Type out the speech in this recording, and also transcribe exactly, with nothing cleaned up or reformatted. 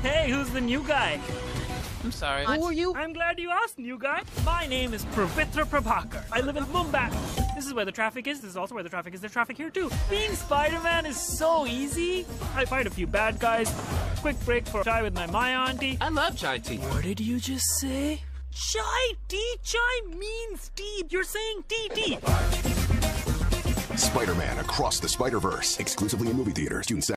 Hey, who's the new guy? I'm sorry. Who are you? I'm glad you asked, new guy. My name is Pravitra Prabhakar. I live in Mumbai. This is where the traffic is. This is also where the traffic is. There's traffic here too. Being Spider-Man is so easy. I fight a few bad guys. Quick break for chai with my Maya auntie. I love chai tea. What did you just say? Chai tea? Chai means tea. You're saying tea tea. Spider-Man Across the Spider-Verse, exclusively in movie theaters, June second.